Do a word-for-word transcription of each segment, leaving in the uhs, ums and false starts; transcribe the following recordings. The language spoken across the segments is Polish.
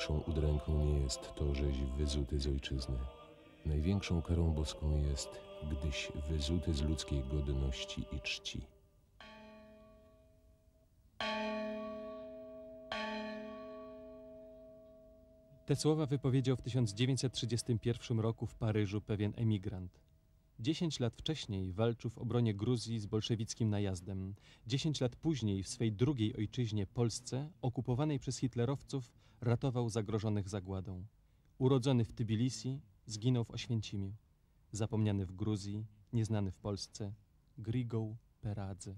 Największą udręką nie jest to, żeś wyzuty z ojczyzny. Największą karą boską jest, gdyś wyzuty z ludzkiej godności i czci. Te słowa wypowiedział w tysiąc dziewięćset trzydziestym pierwszym roku w Paryżu pewien emigrant. Dziesięć lat wcześniej walczył w obronie Gruzji z bolszewickim najazdem. Dziesięć lat później w swej drugiej ojczyźnie, Polsce, okupowanej przez hitlerowców, ratował zagrożonych zagładą. Urodzony w Tbilisi, zginął w Oświęcimiu. Zapomniany w Gruzji, nieznany w Polsce, Grigoli Peradze.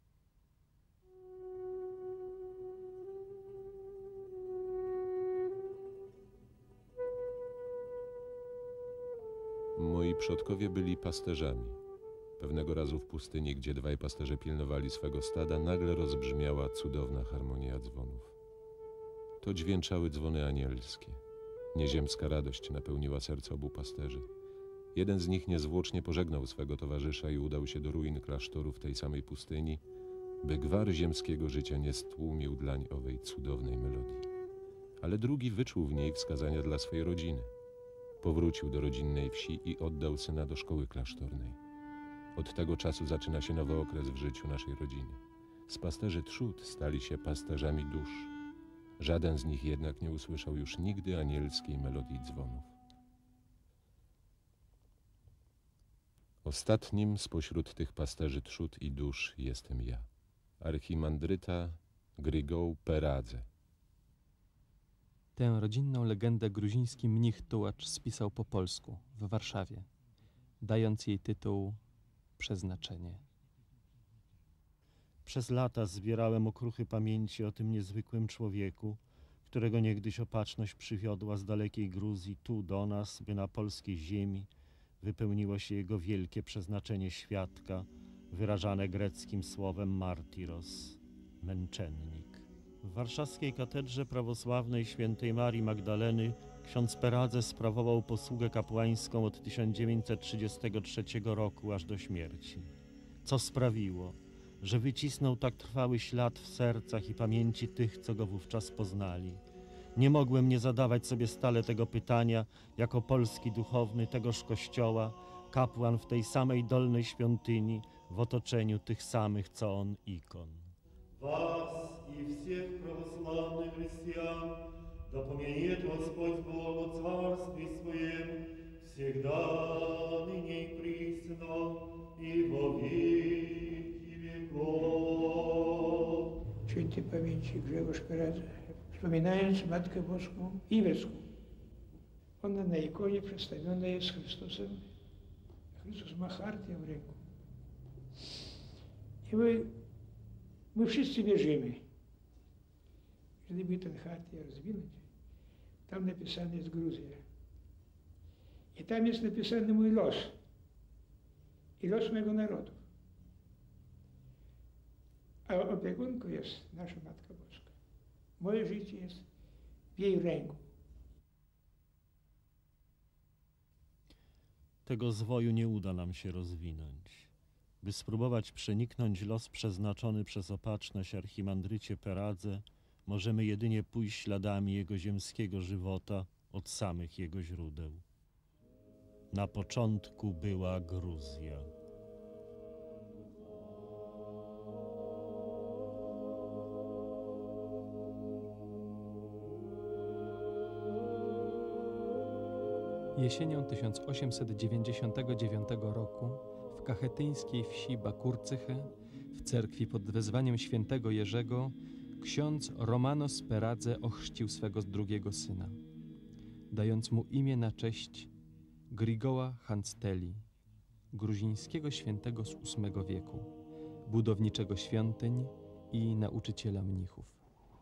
Moi przodkowie byli pasterzami. Pewnego razu w pustyni, gdzie dwaj pasterze pilnowali swego stada, nagle rozbrzmiała cudowna harmonia dzwonów. To dźwięczały dzwony anielskie. Nieziemska radość napełniła serce obu pasterzy. Jeden z nich niezwłocznie pożegnał swego towarzysza i udał się do ruin klasztoru w tej samej pustyni, by gwar ziemskiego życia nie stłumił dlań owej cudownej melodii. Ale drugi wyczuł w niej wskazania dla swej rodziny. Powrócił do rodzinnej wsi i oddał syna do szkoły klasztornej. Od tego czasu zaczyna się nowy okres w życiu naszej rodziny. Z pasterzy trzód stali się pasterzami dusz. Żaden z nich jednak nie usłyszał już nigdy anielskiej melodii dzwonów. Ostatnim spośród tych pasterzy trzód i dusz jestem ja, archimandryta Grigoli Peradze. Tę rodzinną legendę gruziński mnich tułacz spisał po polsku w Warszawie, dając jej tytuł Przeznaczenie. Przez lata zbierałem okruchy pamięci o tym niezwykłym człowieku, którego niegdyś opatrzność przywiodła z dalekiej Gruzji tu do nas, by na polskiej ziemi wypełniło się jego wielkie przeznaczenie świadka, wyrażane greckim słowem martyros, męczennik. W warszawskiej katedrze prawosławnej świętej Marii Magdaleny ksiądz Peradze sprawował posługę kapłańską od tysiąc dziewięćset trzydziestego trzeciego roku aż do śmierci. Co sprawiło, że wycisnął tak trwały ślad w sercach i pamięci tych, co go wówczas poznali? Nie mogłem nie zadawać sobie stale tego pytania, jako polski duchowny tegoż kościoła, kapłan w tej samej dolnej świątyni, w otoczeniu tych samych, co on, ikon. Was i всех православных христиан да помянет Господь Бог о царстве Своем всегда, ныне и присно, и во веки веков. Święty pamięci Grzegorz Peradze, wspominając Matkę Boską Iwecką. Ona na ikonie przedstawiona jest Chrystusem. Chrystus ma chartę w ręku. I my My wszyscy wierzymy, gdyby tę chartę rozwinąć, tam napisane jest Gruzja. I tam jest napisany mój los i los mojego narodu. A opiekunką jest nasza Matka Boska. Moje życie jest w jej ręku. Tego zwoju nie uda nam się rozwinąć. By spróbować przeniknąć los przeznaczony przez opatrzność archimandrycie Peradze, możemy jedynie pójść śladami jego ziemskiego żywota od samych jego źródeł. Na początku była Gruzja. Jesienią tysiąc osiemset dziewięćdziesiątego dziewiątego roku w kachetyńskiej wsi Bakurcychy, w cerkwi pod wezwaniem świętego Jerzego, ksiądz Romanos Peradze ochrzcił swego drugiego syna, dając mu imię na cześć Grigoła Hansteli, gruzińskiego świętego z ósmego wieku, budowniczego świątyń i nauczyciela mnichów.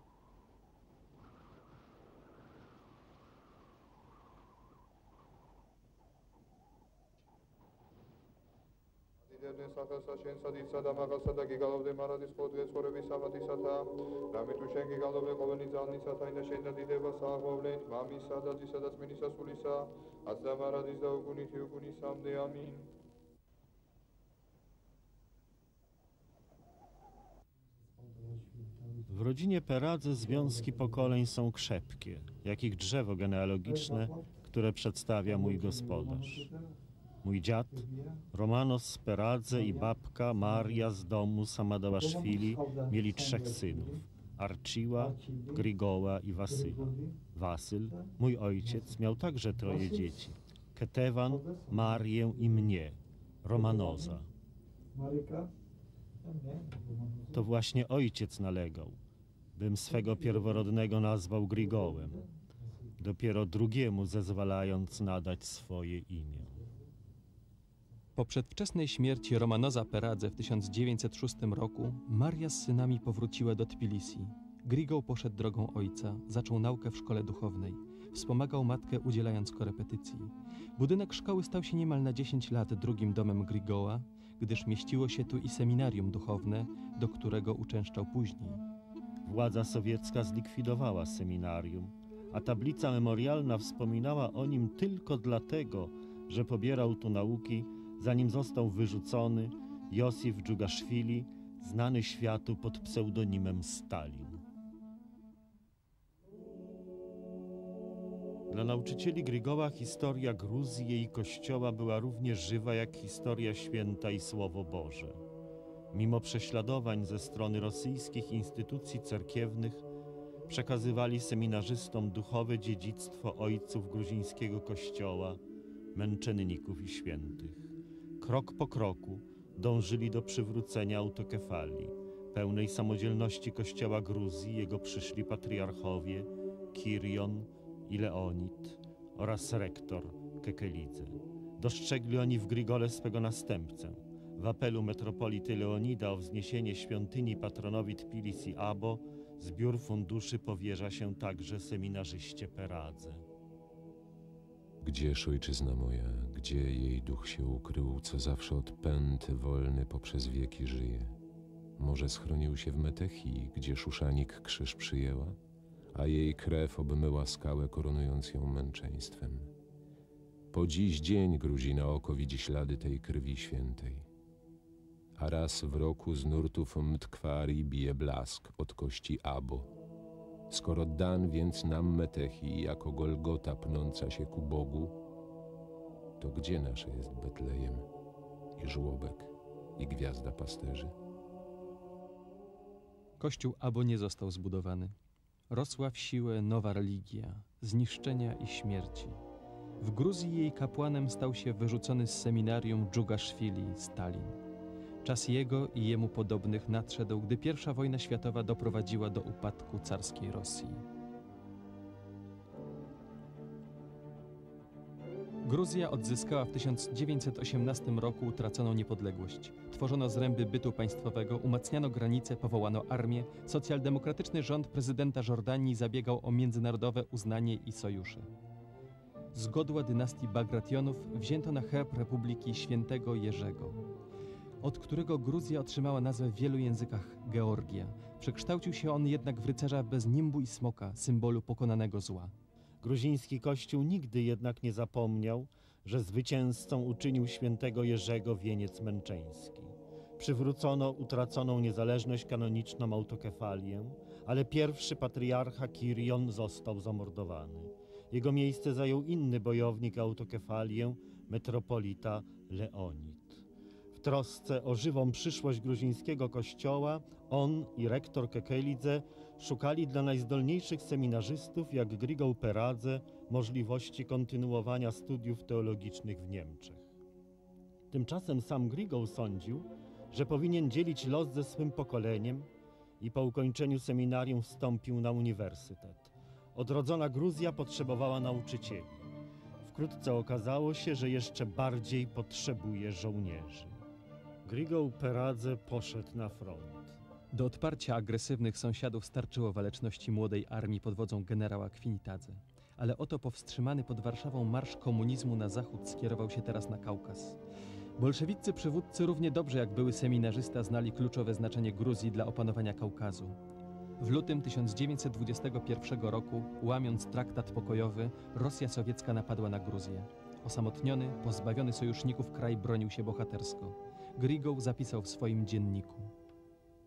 სახელსა შენსა დიდსა და მაღალსა და გიგალობდე მარადის ხოდღე ცხოვრების სამათისათა რამე თუ შენ გიგალობდე ყოველი ძალნისათა და შენ და დიდებას აღვავლეთ მამისა და ძისა და წმინისა სულისა აც და მარადის და უგუნითი უგუნისამდე ამინ. W rodzinie Peradze związki pokoleń są krzepkie, jak ich drzewo genealogiczne, które przedstawia mój gospodarz. Mój dziad, Romanos Peradze i babka Maria z domu Samadałaszwili mieli trzech synów, Arciła, Grigoła i Wasyla. Wasyl, mój ojciec, miał także troje dzieci, Ketewan, Marię i mnie, Romanoza. To właśnie ojciec nalegał, bym swego pierworodnego nazwał Grigołem, dopiero drugiemu zezwalając nadać swoje imię. Po przedwczesnej śmierci Romanoza Peradze w tysiąc dziewięćset szóstym roku Maria z synami powróciła do Tbilisi. Grigol poszedł drogą ojca, zaczął naukę w szkole duchownej. Wspomagał matkę udzielając korepetycji. Budynek szkoły stał się niemal na dziesięć lat drugim domem Grigoła, gdyż mieściło się tu i seminarium duchowne, do którego uczęszczał później. Władza sowiecka zlikwidowała seminarium, a tablica memorialna wspominała o nim tylko dlatego, że pobierał tu nauki, zanim został wyrzucony Josif Dżugaszwili, znany światu pod pseudonimem Stalin. Dla nauczycieli Grigoła historia Gruzji i jej kościoła była równie żywa jak historia święta i Słowo Boże. Mimo prześladowań ze strony rosyjskich instytucji cerkiewnych przekazywali seminarzystom duchowe dziedzictwo ojców gruzińskiego kościoła, męczenników i świętych. Krok po kroku dążyli do przywrócenia autokefalii, pełnej samodzielności kościoła Gruzji, jego przyszli patriarchowie Kirion i Leonid oraz rektor Kekelidze. Dostrzegli oni w Grigole swego następcę. W apelu metropolity Leonida o wzniesienie świątyni patronowi Tbilisi Abo zbiór funduszy powierza się także seminarzyście Peradze. Gdzież ojczyzna moja, gdzie jej duch się ukrył, co zawsze od pęd wolny poprzez wieki żyje? Może schronił się w Metechii, gdzie Szuszanik krzyż przyjęła, a jej krew obmyła skałę, koronując ją męczeństwem. Po dziś dzień Gruzina oko widzi ślady tej krwi świętej. A raz w roku z nurtów Mtkwari bije blask od kości Abo. Skoro dan więc nam Metechi jako Golgota pnąca się ku Bogu, to gdzie nasze jest Betlejem i żłobek i gwiazda pasterzy? Kościół Abo nie został zbudowany. Rosła w siłę nowa religia, zniszczenia i śmierci. W Gruzji jej kapłanem stał się wyrzucony z seminarium Dżugaszwili Stalin. Czas jego i jemu podobnych nadszedł, gdy pierwsza wojna światowa doprowadziła do upadku carskiej Rosji. Gruzja odzyskała w tysiąc dziewięćset osiemnastym roku utraconą niepodległość. Tworzono zręby bytu państwowego, umacniano granice, powołano armię. Socjaldemokratyczny rząd prezydenta Żordanii zabiegał o międzynarodowe uznanie i sojusze. Z godła dynastii Bagrationów wzięto na herb Republiki Świętego Jerzego, od którego Gruzja otrzymała nazwę w wielu językach Georgia. Przekształcił się on jednak w rycerza bez nimbu i smoka, symbolu pokonanego zła. Gruziński kościół nigdy jednak nie zapomniał, że zwycięzcą uczynił świętego Jerzego wieniec męczeński. Przywrócono utraconą niezależność kanoniczną autokefalię, ale pierwszy patriarcha Kirion został zamordowany. Jego miejsce zajął inny bojownik autokefalię, metropolita Leonid. W trosce o żywą przyszłość gruzińskiego kościoła on i rektor Kekelidze szukali dla najzdolniejszych seminarzystów, jak Grigol Peradze, możliwości kontynuowania studiów teologicznych w Niemczech. Tymczasem sam Grigol sądził, że powinien dzielić los ze swym pokoleniem i po ukończeniu seminarium wstąpił na uniwersytet. Odrodzona Gruzja potrzebowała nauczycieli. Wkrótce okazało się, że jeszcze bardziej potrzebuje żołnierzy. Grigol Peradze poszedł na front. Do odparcia agresywnych sąsiadów starczyło waleczności młodej armii pod wodzą generała Kwinitadze. Ale oto powstrzymany pod Warszawą marsz komunizmu na zachód skierował się teraz na Kaukaz. Bolszewiccy przywódcy równie dobrze jak były seminarzysta znali kluczowe znaczenie Gruzji dla opanowania Kaukazu. W lutym tysiąc dziewięćset dwudziestego pierwszego roku, łamiąc traktat pokojowy, Rosja sowiecka napadła na Gruzję. Osamotniony, pozbawiony sojuszników kraj bronił się bohatersko. Grigol zapisał w swoim dzienniku: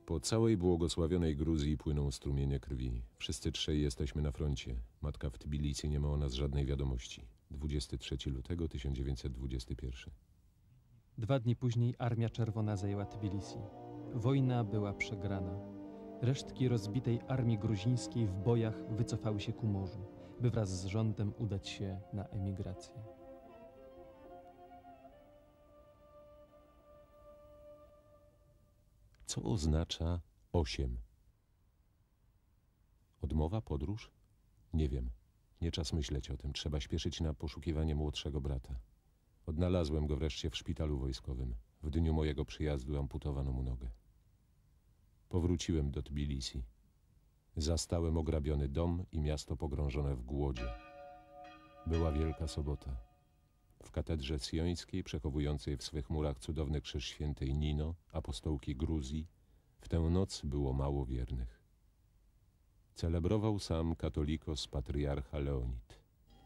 Po całej błogosławionej Gruzji płyną strumienie krwi. Wszyscy trzej jesteśmy na froncie. Matka w Tbilisi nie ma o nas żadnej wiadomości. dwudziestego trzeciego lutego tysiąc dziewięćset dwudziestego pierwszego. Dwa dni później Armia Czerwona zajęła Tbilisi. Wojna była przegrana. Resztki rozbitej armii gruzińskiej w bojach wycofały się ku morzu, by wraz z rządem udać się na emigrację. Co oznacza osiem? Odmowa, podróż? Nie wiem. Nie czas myśleć o tym. Trzeba śpieszyć na poszukiwanie młodszego brata. Odnalazłem go wreszcie w szpitalu wojskowym. W dniu mojego przyjazdu amputowano mu nogę. Powróciłem do Tbilisi. Zastałem ograbiony dom i miasto pogrążone w głodzie. Była Wielka Sobota. W katedrze sjońskiej, przechowującej w swych murach cudowny krzyż świętej Nino, apostołki Gruzji, w tę noc było mało wiernych. Celebrował sam katolikos patriarcha Leonid.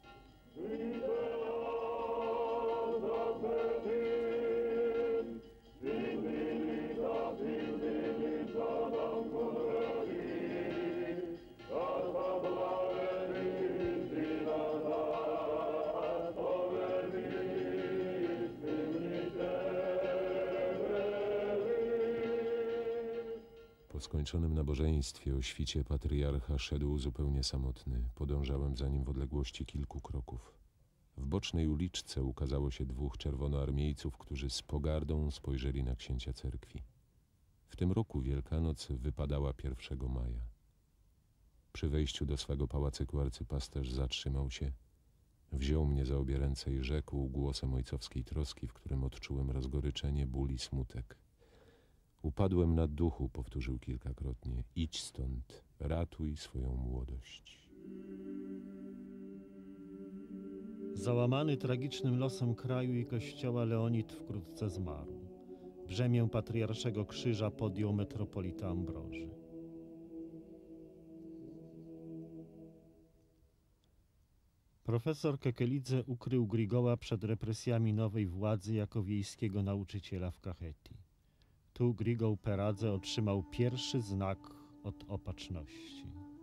Po skończonym nabożeństwie o świcie patriarcha szedł zupełnie samotny. Podążałem za nim w odległości kilku kroków. W bocznej uliczce ukazało się dwóch czerwonoarmiejców, którzy z pogardą spojrzeli na księcia cerkwi. W tym roku Wielkanoc wypadała pierwszego maja. Przy wejściu do swego pałacyku arcypasterz zatrzymał się, wziął mnie za obie ręce i rzekł głosem ojcowskiej troski, w którym odczułem rozgoryczenie, ból i smutek. Upadłem na duchu, powtórzył kilkakrotnie. Idź stąd, ratuj swoją młodość. Załamany tragicznym losem kraju i kościoła, Leonid wkrótce zmarł. Brzemię patriarszego krzyża podjął metropolita Ambroży. Profesor Kekelidze ukrył Grigoła przed represjami nowej władzy jako wiejskiego nauczyciela w Kacheti. Tu Grigol Peradze otrzymał pierwszy znak od opatrzności.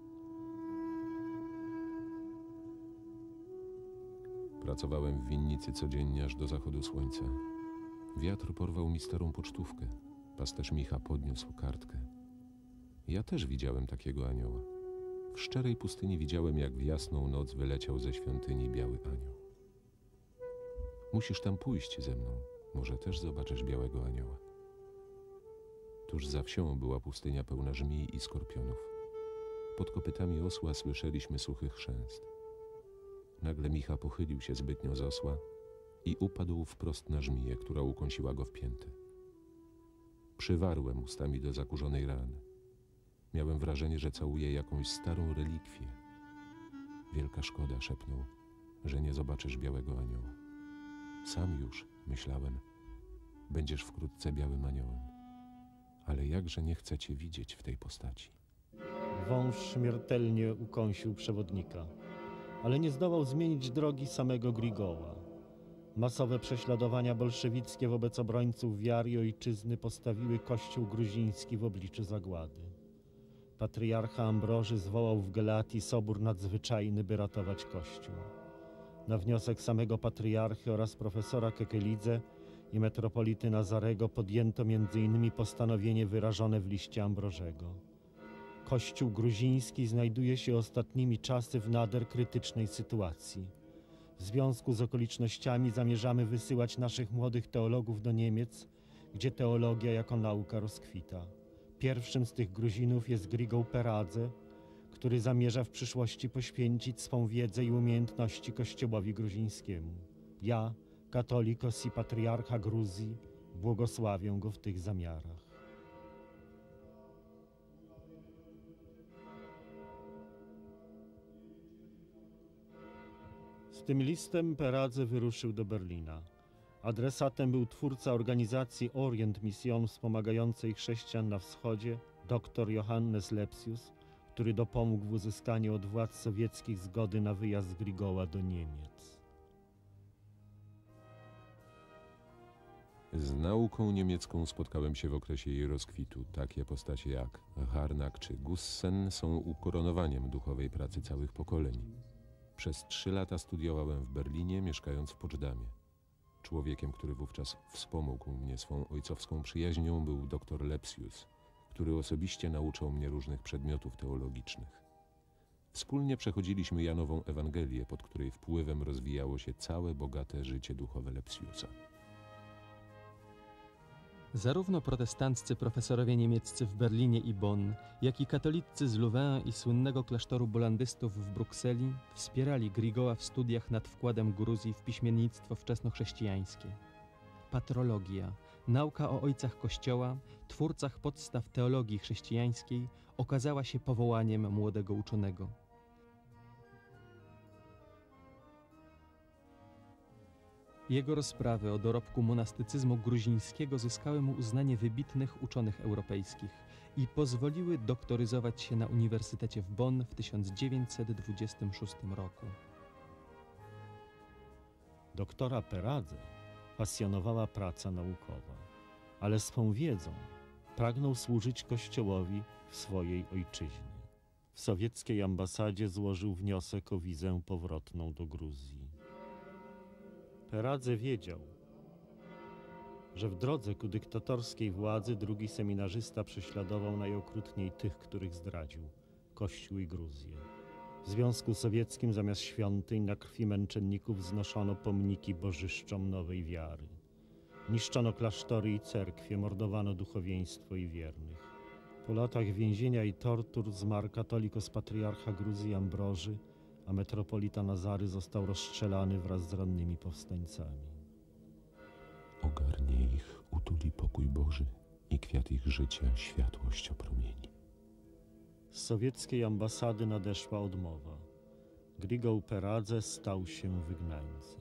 Pracowałem w winnicy codziennie aż do zachodu słońca. Wiatr porwał mi starą pocztówkę. Pasterz Micha podniósł kartkę. Ja też widziałem takiego anioła. W szczerej pustyni widziałem, jak w jasną noc wyleciał ze świątyni biały anioł. Musisz tam pójść ze mną. Może też zobaczysz białego anioła. Tuż za wsią była pustynia pełna żmij i skorpionów. Pod kopytami osła słyszeliśmy suchy chrzęst. Nagle Micha pochylił się zbytnio z osła i upadł wprost na żmiję, która ukąsiła go w piętę. Przywarłem ustami do zakurzonej rany. Miałem wrażenie, że całuję jakąś starą relikwię. Wielka szkoda, szepnął, że nie zobaczysz białego anioła. Sam już, myślałem, będziesz wkrótce białym aniołem. Ale jakże nie chcę cię widzieć w tej postaci. Wąż śmiertelnie ukąsił przewodnika, ale nie zdołał zmienić drogi samego Grigoła. Masowe prześladowania bolszewickie wobec obrońców wiary i ojczyzny postawiły kościół gruziński w obliczu zagłady. Patriarcha Ambroży zwołał w Gelatii sobór nadzwyczajny, by ratować kościół. Na wniosek samego patriarchy oraz profesora Kekelidze i metropolity Nazarego podjęto między innymi postanowienie wyrażone w liście Ambrożego. Kościół gruziński znajduje się ostatnimi czasy w nader krytycznej sytuacji. W związku z okolicznościami zamierzamy wysyłać naszych młodych teologów do Niemiec, gdzie teologia jako nauka rozkwita. Pierwszym z tych Gruzinów jest Grigol Peradze, który zamierza w przyszłości poświęcić swą wiedzę i umiejętności Kościołowi gruzińskiemu. Ja, katolikos i patriarcha Gruzji, błogosławię go w tych zamiarach. Z tym listem Peradze wyruszył do Berlina. Adresatem był twórca organizacji Orient Mission wspomagającej chrześcijan na wschodzie, dr Johannes Lepsius, który dopomógł w uzyskaniu od władz sowieckich zgody na wyjazd Grigoła do Niemiec. Z nauką niemiecką spotkałem się w okresie jej rozkwitu. Takie postacie jak Harnack czy Gussen są ukoronowaniem duchowej pracy całych pokoleń. Przez trzy lata studiowałem w Berlinie, mieszkając w Poczdamie. Człowiekiem, który wówczas wspomógł mnie swą ojcowską przyjaźnią, był dr Lepsius, który osobiście nauczał mnie różnych przedmiotów teologicznych. Wspólnie przechodziliśmy Janową Ewangelię, pod której wpływem rozwijało się całe bogate życie duchowe Lepsiusa. Zarówno protestanccy profesorowie niemieccy w Berlinie i Bonn, jak i katolicy z Louvain i słynnego klasztoru bolandystów w Brukseli wspierali Grigoła w studiach nad wkładem Gruzji w piśmiennictwo wczesnochrześcijańskie. Patrologia, nauka o ojcach Kościoła, twórcach podstaw teologii chrześcijańskiej okazała się powołaniem młodego uczonego. Jego rozprawy o dorobku monastycyzmu gruzińskiego zyskały mu uznanie wybitnych uczonych europejskich i pozwoliły doktoryzować się na Uniwersytecie w Bonn w tysiąc dziewięćset dwudziestym szóstym roku. Doktora Peradze pasjonowała praca naukowa, ale swą wiedzą pragnął służyć Kościołowi w swojej ojczyźnie. W sowieckiej ambasadzie złożył wniosek o wizę powrotną do Gruzji. Peradze wiedział, że w drodze ku dyktatorskiej władzy drugi seminarzysta prześladował najokrutniej tych, których zdradził – Kościół i Gruzję. W Związku Sowieckim zamiast świątyń na krwi męczenników wznoszono pomniki bożyszczom nowej wiary. Niszczono klasztory i cerkwie, mordowano duchowieństwo i wiernych. Po latach więzienia i tortur zmarł katolikos patriarcha Gruzji Ambroży, a metropolita Nazary został rozstrzelany wraz z rannymi powstańcami. Ogarnie ich, utuli pokój Boży i kwiat ich życia światłość opromieni. Z sowieckiej ambasady nadeszła odmowa. Grigol Peradze stał się wygnańcem.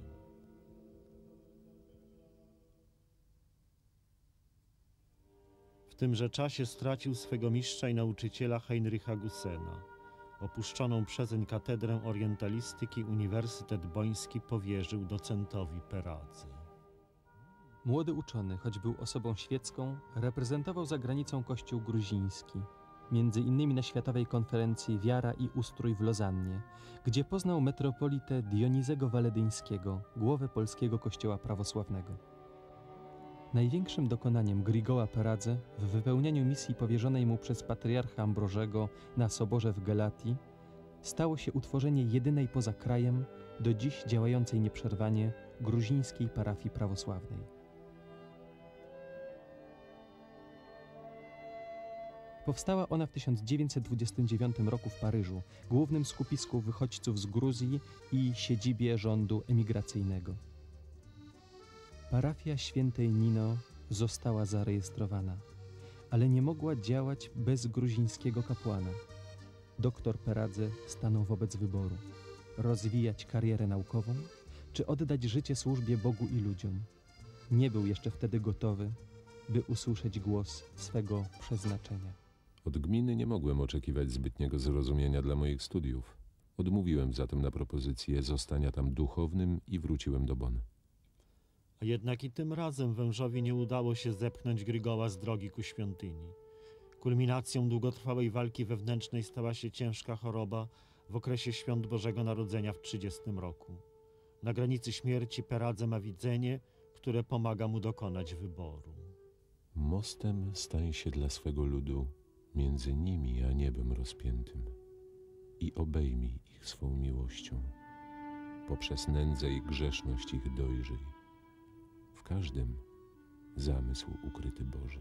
W tymże czasie stracił swego mistrza i nauczyciela Heinricha Gussena. Opuszczoną przezeń katedrę orientalistyki Uniwersytet Boński powierzył docentowi Peradze. Młody uczony, choć był osobą świecką, reprezentował za granicą Kościół gruziński, między innymi na Światowej Konferencji Wiara i Ustrój w Lozannie, gdzie poznał metropolitę Dionizego Waledyńskiego, głowę polskiego kościoła prawosławnego. Największym dokonaniem Grigoła Peradze w wypełnianiu misji powierzonej mu przez patriarcha Ambrożego na soborze w Galatii stało się utworzenie jedynej poza krajem, do dziś działającej nieprzerwanie, gruzińskiej parafii prawosławnej. Powstała ona w tysiąc dziewięćset dwudziestym dziewiątym roku w Paryżu, głównym skupisku wychodźców z Gruzji i siedzibie rządu emigracyjnego. Parafia świętej Nino została zarejestrowana, ale nie mogła działać bez gruzińskiego kapłana. Doktor Peradze stanął wobec wyboru: rozwijać karierę naukową, czy oddać życie służbie Bogu i ludziom. Nie był jeszcze wtedy gotowy, by usłyszeć głos swego przeznaczenia. Od gminy nie mogłem oczekiwać zbytniego zrozumienia dla moich studiów. Odmówiłem zatem na propozycję zostania tam duchownym i wróciłem do Bonn. A jednak i tym razem wężowi nie udało się zepchnąć Grigoła z drogi ku świątyni. Kulminacją długotrwałej walki wewnętrznej stała się ciężka choroba w okresie świąt Bożego Narodzenia w trzydziestym roku. Na granicy śmierci Peradze ma widzenie, które pomaga mu dokonać wyboru. Mostem stań się dla swego ludu między nimi a niebem rozpiętym i obejmij ich swą miłością. Poprzez nędzę i grzeszność ich dojrzyj. W każdym zamysł ukryty Boży.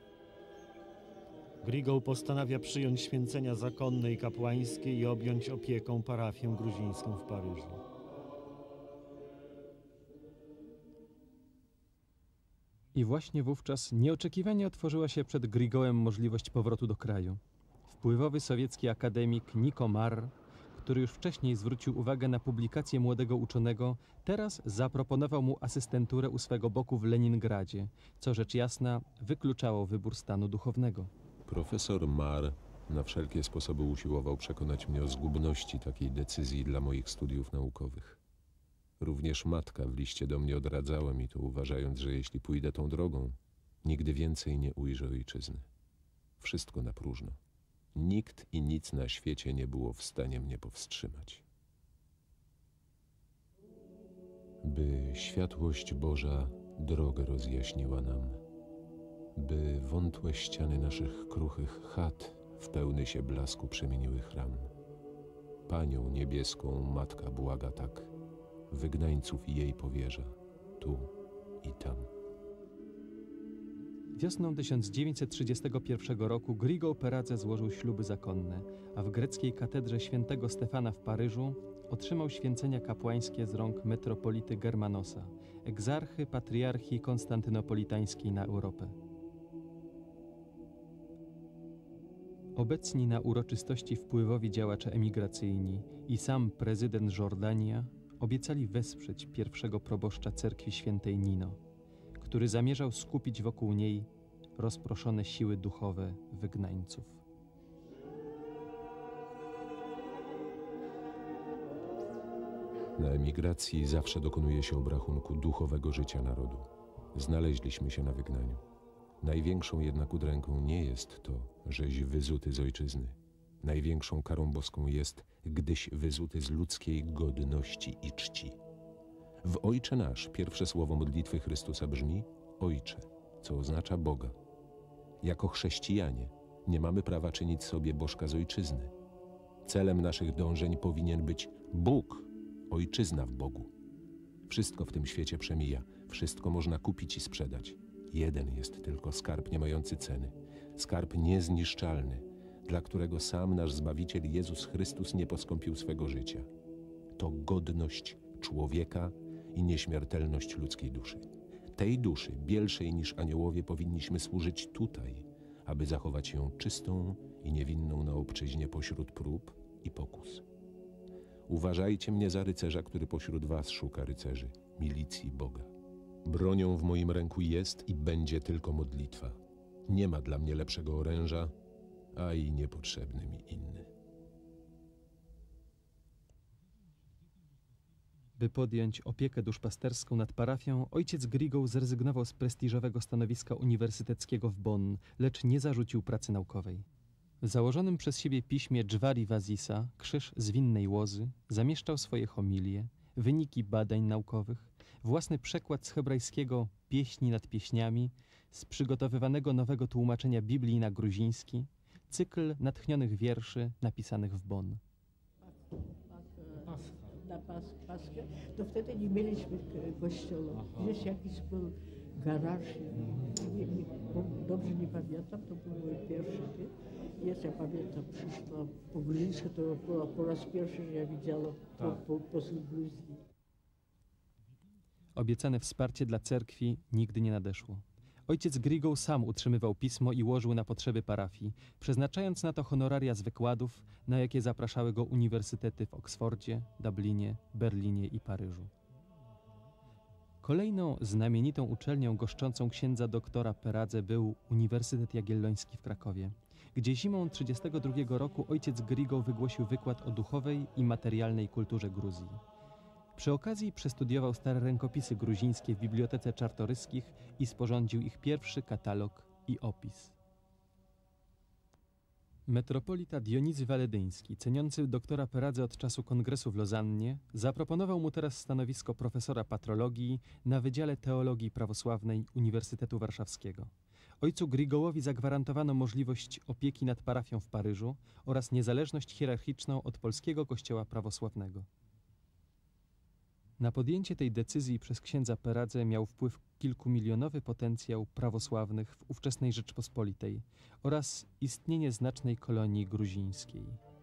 Grigol postanawia przyjąć święcenia zakonne i kapłańskie i objąć opieką parafię gruzińską w Paryżu. I właśnie wówczas nieoczekiwanie otworzyła się przed Grigołem możliwość powrotu do kraju. Wpływowy sowiecki akademik Niko Mar, który już wcześniej zwrócił uwagę na publikację młodego uczonego, teraz zaproponował mu asystenturę u swego boku w Leningradzie, co rzecz jasna wykluczało wybór stanu duchownego. Profesor Mar na wszelkie sposoby usiłował przekonać mnie o zgubności takiej decyzji dla moich studiów naukowych. Również matka w liście do mnie odradzała mi to, uważając, że jeśli pójdę tą drogą, nigdy więcej nie ujrzę ojczyzny. Wszystko na próżno. Nikt i nic na świecie nie było w stanie mnie powstrzymać. By światłość Boża drogę rozjaśniła nam, by wątłe ściany naszych kruchych chat w pełny się blasku przemieniły chram. Panią niebieską Matka błaga tak, wygnańców jej powierza, tu i tam. Wiosną tysiąc dziewięćset trzydziestego pierwszego roku Grigol Peradze złożył śluby zakonne, a w greckiej katedrze świętego Stefana w Paryżu otrzymał święcenia kapłańskie z rąk metropolity Germanosa, egzarchy patriarchii konstantynopolitańskiej na Europę. Obecni na uroczystości wpływowi działacze emigracyjni i sam prezydent Jordania obiecali wesprzeć pierwszego proboszcza cerkwi świętej Nino, który zamierzał skupić wokół niej rozproszone siły duchowe wygnańców. Na emigracji zawsze dokonuje się obrachunku duchowego życia narodu. Znaleźliśmy się na wygnaniu. Największą jednak udręką nie jest to, żeś wyzuty z ojczyzny. Największą karą boską jest, gdyś wyzuty z ludzkiej godności i czci. W Ojcze Nasz pierwsze słowo modlitwy Chrystusa brzmi Ojcze, co oznacza Boga. Jako chrześcijanie nie mamy prawa czynić sobie bożka z ojczyzny. Celem naszych dążeń powinien być Bóg, ojczyzna w Bogu. Wszystko w tym świecie przemija, wszystko można kupić i sprzedać. Jeden jest tylko skarb nie mający ceny, skarb niezniszczalny, dla którego sam nasz Zbawiciel Jezus Chrystus nie poskąpił swego życia. To godność człowieka i nieśmiertelność ludzkiej duszy. Tej duszy, bielszej niż aniołowie, powinniśmy służyć tutaj, aby zachować ją czystą i niewinną na obczyźnie pośród prób i pokus. Uważajcie mnie za rycerza, który pośród was szuka rycerzy, milicji Boga. Bronią w moim ręku jest i będzie tylko modlitwa. Nie ma dla mnie lepszego oręża, a i niepotrzebny mi inny. By podjąć opiekę duszpasterską nad parafią, ojciec Grigol zrezygnował z prestiżowego stanowiska uniwersyteckiego w Bonn, lecz nie zarzucił pracy naukowej. W założonym przez siebie piśmie Dżwari Wazisa, Krzyż zwinnej łozy, zamieszczał swoje homilie, wyniki badań naukowych, własny przekład z hebrajskiego Pieśni nad pieśniami, z przygotowywanego nowego tłumaczenia Biblii na gruziński, cykl natchnionych wierszy napisanych w Bonn. Na pas, Paschę, to wtedy nie mieliśmy kościoła. Gdzieś jakiś był garaż, nie, nie, dobrze nie pamiętam, to był mój pierwszy dzień. Jest, ja pamiętam, przyszła po gruzińsku, to była po raz pierwszy, że ja widziałam po, po, posług Gruzji. Obiecane wsparcie dla cerkwi nigdy nie nadeszło. Ojciec Grigol sam utrzymywał pismo i łożył na potrzeby parafii, przeznaczając na to honoraria z wykładów, na jakie zapraszały go uniwersytety w Oksfordzie, Dublinie, Berlinie i Paryżu. Kolejną znamienitą uczelnią goszczącą księdza doktora Peradze był Uniwersytet Jagielloński w Krakowie, gdzie zimą tysiąc dziewięćset trzydziestego drugiego roku ojciec Grigol wygłosił wykład o duchowej i materialnej kulturze Gruzji. Przy okazji przestudiował stare rękopisy gruzińskie w Bibliotece Czartoryskich i sporządził ich pierwszy katalog i opis. Metropolita Dionizy Waledyński, ceniący doktora Peradzę od czasu kongresu w Lozannie, zaproponował mu teraz stanowisko profesora patrologii na Wydziale Teologii Prawosławnej Uniwersytetu Warszawskiego. Ojcu Grigolowi zagwarantowano możliwość opieki nad parafią w Paryżu oraz niezależność hierarchiczną od polskiego kościoła prawosławnego. Na podjęcie tej decyzji przez księdza Peradzę miał wpływ kilkumilionowy potencjał prawosławnych w ówczesnej Rzeczpospolitej oraz istnienie znacznej kolonii gruzińskiej.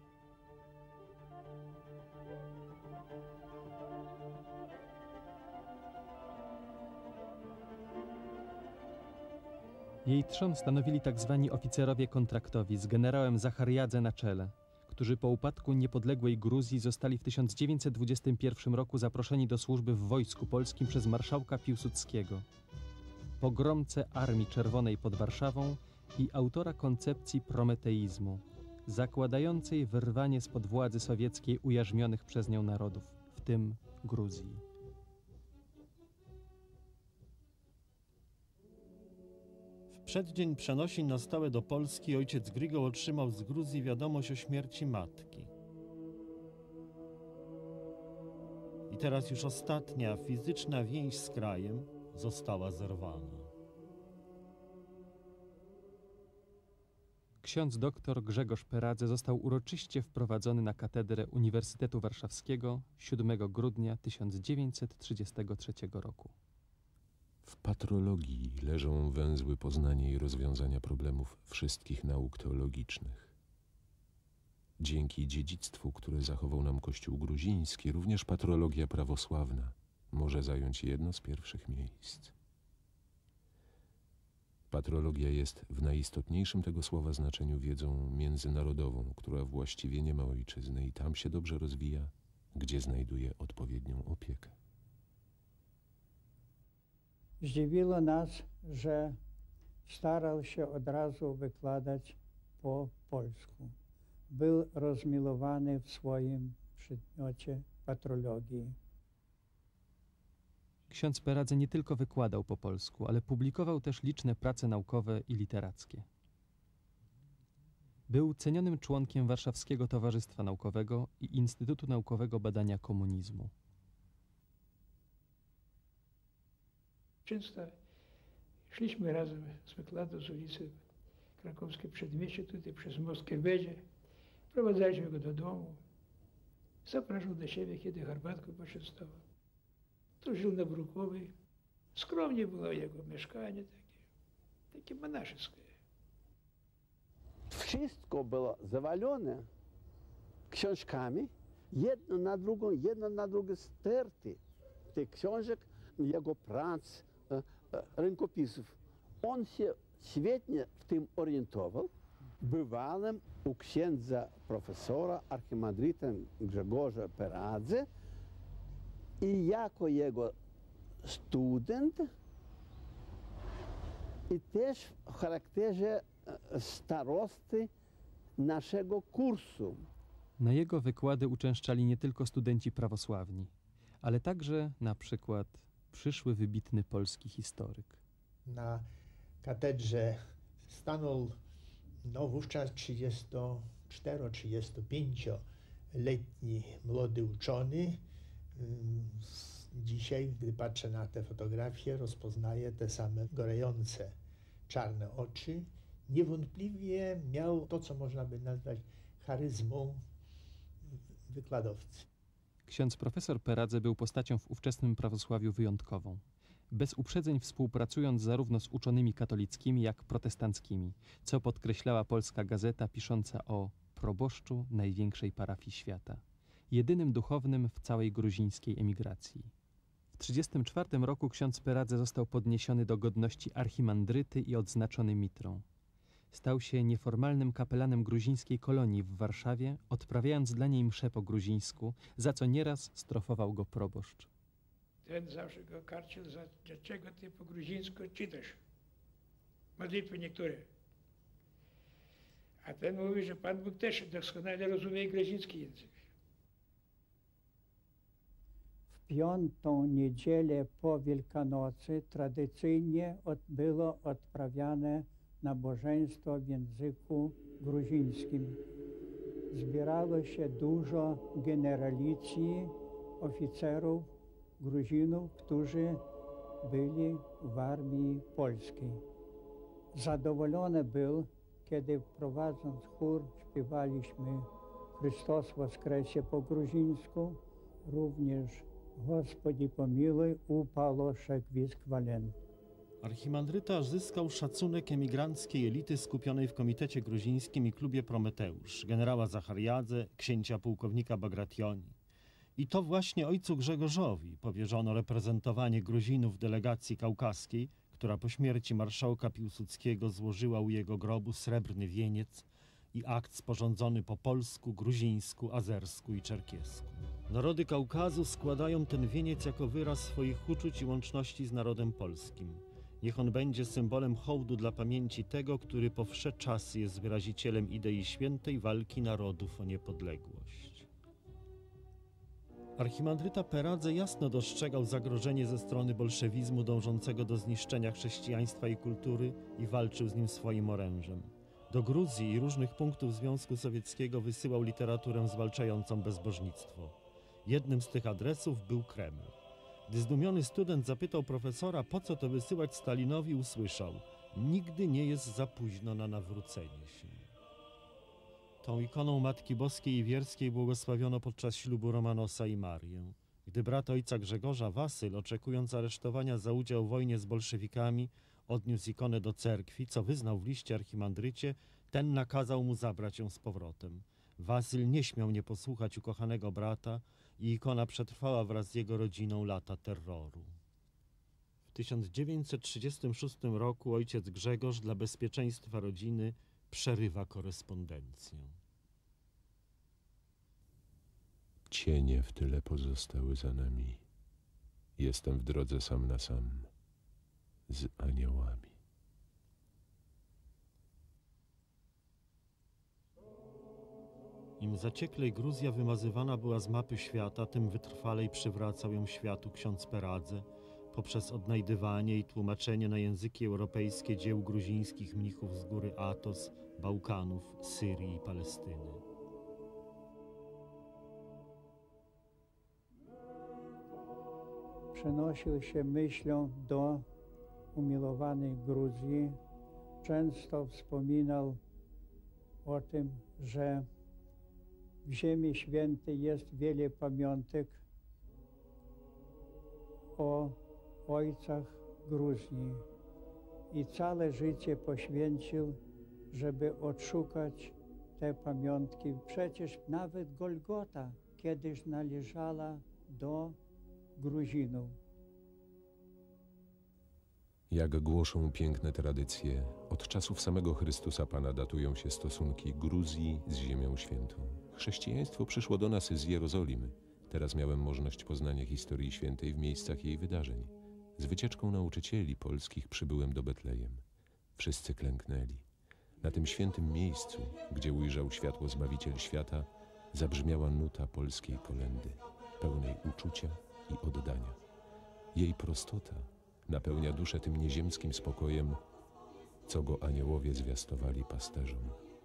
Jej trzon stanowili tzw. oficerowie kontraktowi z generałem Zachariadze na czele, którzy po upadku niepodległej Gruzji zostali w tysiąc dziewięćset dwudziestym pierwszym roku zaproszeni do służby w Wojsku Polskim przez marszałka Piłsudskiego, pogromcę Armii Czerwonej pod Warszawą i autora koncepcji prometeizmu, zakładającej wyrwanie spod władzy sowieckiej ujarzmionych przez nią narodów, w tym Gruzji. przeddzień przenosin na stałe do Polski ojciec Grigol otrzymał z Gruzji wiadomość o śmierci matki. I teraz już ostatnia fizyczna więź z krajem została zerwana. Ksiądz doktor Grzegorz Peradze został uroczyście wprowadzony na katedrę Uniwersytetu Warszawskiego siódmego grudnia tysiąc dziewięćset trzydziestego trzeciego roku. W patrologii leżą węzły poznania i rozwiązania problemów wszystkich nauk teologicznych. Dzięki dziedzictwu, które zachował nam Kościół gruziński, również patrologia prawosławna może zająć jedno z pierwszych miejsc. Patrologia jest w najistotniejszym tego słowa znaczeniu wiedzą międzynarodową, która właściwie nie ma ojczyzny i tam się dobrze rozwija, gdzie znajduje odpowiednią opiekę. Zdziwiło nas, że starał się od razu wykładać po polsku. Był rozmilowany w swoim przedmiocie patrologii. Ksiądz Peradze nie tylko wykładał po polsku, ale publikował też liczne prace naukowe i literackie. Był cenionym członkiem Warszawskiego Towarzystwa Naukowego i Instytutu Naukowego Badania Komunizmu. Często szliśmy razem z wykładu z ulicy Krakowskiej Przedmieście, tutaj przez most Kierbiedzie. Prowadzaliśmy go do domu. Zapraszał do siebie, kiedy herbatkę poczęstował. Tu żył na Brukowej. Skromnie było jego mieszkanie, takie, takie monaszyckie. Wszystko było zawalone książkami, jedno na drugą, jedno na drugie sterty. Tych książek, jego prac, rękopisów. On się świetnie w tym orientował. Bywałem u księdza profesora, archimandryta Grzegorza Peradze i jako jego student i też w charakterze starosty naszego kursu. Na jego wykłady uczęszczali nie tylko studenci prawosławni, ale także na przykład przyszły wybitny polski historyk. Na katedrze stanął no, wówczas trzydziestoczteroletni młody uczony. Dzisiaj, gdy patrzę na te fotografie, rozpoznaję te same gorejące czarne oczy. Niewątpliwie miał to, co można by nazwać charyzmą wykładowcy. Ksiądz profesor Peradze był postacią w ówczesnym prawosławiu wyjątkową. Bez uprzedzeń współpracując zarówno z uczonymi katolickimi, jak protestanckimi, co podkreślała polska gazeta pisząca o proboszczu największej parafii świata, jedynym duchownym w całej gruzińskiej emigracji. W tysiąc dziewięćset trzydziestym czwartym roku ksiądz Peradze został podniesiony do godności archimandryty i odznaczony mitrą. Stał się nieformalnym kapelanem gruzińskiej kolonii w Warszawie, odprawiając dla niej mszę po gruzińsku, za co nieraz strofował go proboszcz. Ten zawsze go karcił, dlaczego ty po gruzińsku czytasz modlitwy niektóre. A ten mówi, że Pan Bóg też doskonale rozumie gruziński język. W piątą niedzielę po Wielkanocy tradycyjnie od, było odprawiane nabożeństwo w języku gruzińskim. Zbierało się dużo generalicji, oficerów, Gruzinów, którzy byli w armii polskiej. Zadowolony był, kiedy prowadząc chór śpiewaliśmy Chrystus woskresie po gruzińsku, również Господи помилуй, упалошек висквален. Archimandryta zyskał szacunek emigranckiej elity skupionej w Komitecie Gruzińskim i Klubie Prometeusz, generała Zachariadze, księcia pułkownika Bagrationi. I to właśnie ojcu Grzegorzowi powierzono reprezentowanie Gruzinów w delegacji kaukaskiej, która po śmierci marszałka Piłsudskiego złożyła u jego grobu srebrny wieniec i akt sporządzony po polsku, gruzińsku, azersku i czerkiesku. Narody Kaukazu składają ten wieniec jako wyraz swoich uczuć i łączności z narodem polskim. Niech on będzie symbolem hołdu dla pamięci tego, który po wsze czasy jest wyrazicielem idei świętej walki narodów o niepodległość. Archimandryta Peradze jasno dostrzegał zagrożenie ze strony bolszewizmu dążącego do zniszczenia chrześcijaństwa i kultury i walczył z nim swoim orężem. Do Gruzji i różnych punktów Związku Sowieckiego wysyłał literaturę zwalczającą bezbożnictwo. Jednym z tych adresów był Kreml. Gdy zdumiony student zapytał profesora, po co to wysyłać Stalinowi, usłyszał: nigdy nie jest za późno na nawrócenie się. Tą ikoną Matki Boskiej i Wierskiej błogosławiono podczas ślubu Romanosa i Marię. Gdy brat ojca Grzegorza, Wasyl, oczekując aresztowania za udział w wojnie z bolszewikami, odniósł ikonę do cerkwi, co wyznał w liście archimandrycie, ten nakazał mu zabrać ją z powrotem. Wasyl nie śmiał nie posłuchać ukochanego brata i ikona przetrwała wraz z jego rodziną lata terroru. W tysiąc dziewięćset trzydziestym szóstym roku ojciec Grzegorz dla bezpieczeństwa rodziny przerywa korespondencję. Cienie w tyle pozostały za nami. Jestem w drodze sam na sam z aniołami. Im zacieklej Gruzja wymazywana była z mapy świata, tym wytrwalej przywracał ją światu ksiądz Peradze poprzez odnajdywanie i tłumaczenie na języki europejskie dzieł gruzińskich mnichów z góry Atos, Bałkanów, Syrii i Palestyny. Przenosił się myślą do umiłowanej Gruzji. Często wspominał o tym, że w Ziemi Świętej jest wiele pamiątek o ojcach Gruzji i całe życie poświęcił, żeby odszukać te pamiątki. Przecież nawet Golgota kiedyś należała do Gruzinów. Jak głoszą piękne tradycje, od czasów samego Chrystusa Pana datują się stosunki Gruzji z Ziemią Świętą. Chrześcijaństwo przyszło do nas z Jerozolimy. Teraz miałem możliwość poznania historii świętej w miejscach jej wydarzeń. Z wycieczką nauczycieli polskich przybyłem do Betlejem. Wszyscy klęknęli. Na tym świętym miejscu, gdzie ujrzał światło Zbawiciel świata, zabrzmiała nuta polskiej kolędy, pełnej uczucia i oddania. Jej prostota napełnia duszę tym nieziemskim spokojem, co go aniołowie zwiastowali pasterzom.